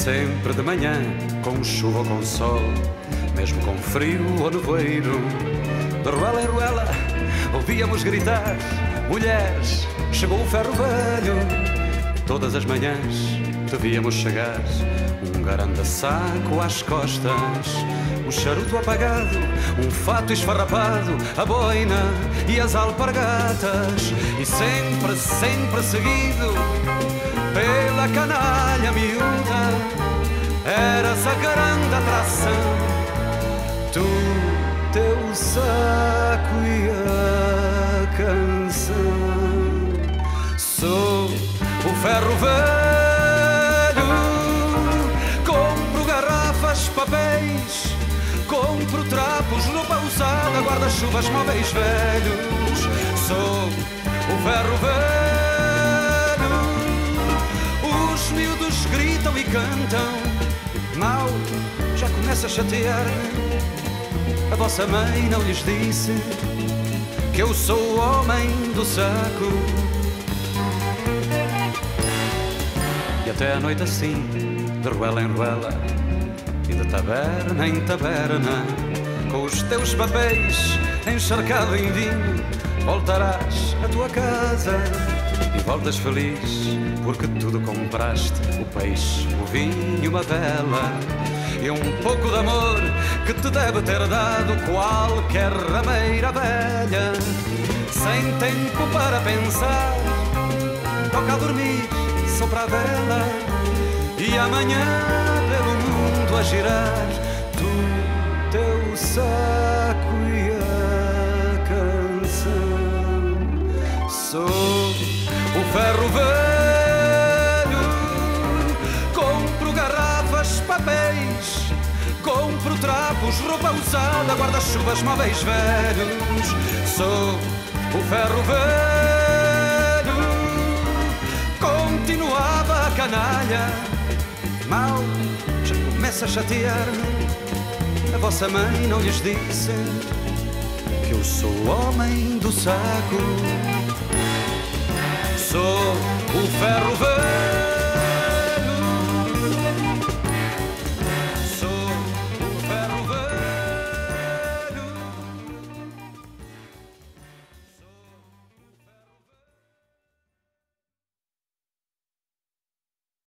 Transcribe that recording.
sempre de manhã, com chuva ou com sol, mesmo com frio ou nevoeiro. De ruela em ruela ouvíamos gritar: mulheres, chegou o ferro velho. Todas as manhãs te víamos chegar, um grande saco às costas, um charuto apagado, um fato esfarrapado, a boina e as alpargatas. E sempre, sempre seguido pela canalha miúda, eras a grande atração, tu, teu saco e a canção. Sou o ferro velho, compro garrafas, papéis, compro trapos, roupa usada, guarda-chuvas, móveis velhos. Sou o ferro velho, os miúdos gritam e cantam, mal já começa a chatear-me. A vossa mãe não lhes disse que eu sou o homem do saco? E até à noite assim, de ruela em ruela e de taberna em taberna, com os teus papéis encharcado em vinho, voltarás à tua casa e voltas feliz, porque tudo compraste: o peixe, o vinho, uma vela e um pouco de amor que te deve ter dado qualquer rameira velha. Sem tempo para pensar, toca a dormir, sopra a vela, e amanhã pelo mundo a girar, tu, teu saco e a canção. Sou o ferro velho, compro garrafas, papéis, compro trapos, roupa usada, guarda-chuvas, móveis velhos. Sou o ferro velho, continuava a canalha, mal já começa a chatear-me. A vossa mãe não lhes disse que eu sou o homem do saco? Sou o ferro velho.